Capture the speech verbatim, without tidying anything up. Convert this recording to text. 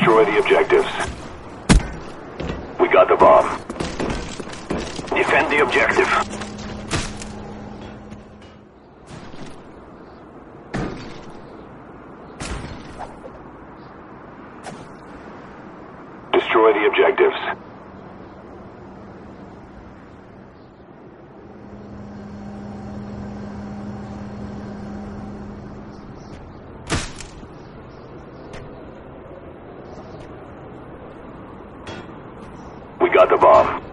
Destroy the objectives. We got the bomb. Defend the objective. Destroy the objectives. We got the bomb.